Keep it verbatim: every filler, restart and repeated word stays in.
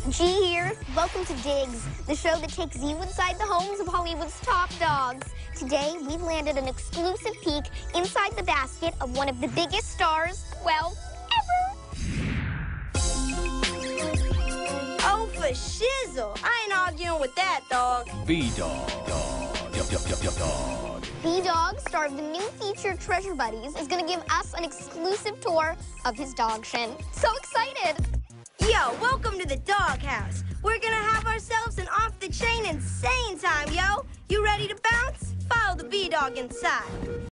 G here. Welcome to Digs, the show that takes you inside the homes of Hollywood's top dogs. Today, we've landed an exclusive peek inside the basket of one of the biggest stars, well, ever. Oh, for shizzle. I ain't arguing with that, dog. B-Dog. Dog. Dog. Dog. Dog. Dog. B-Dog, star of the new feature Treasure Buddies, is going to give us an exclusive tour of his dog shin. So excited! Yo, welcome to the doghouse. We're gonna have ourselves an off-the-chain insane time, yo. You ready to bounce? Follow the B-Dog inside.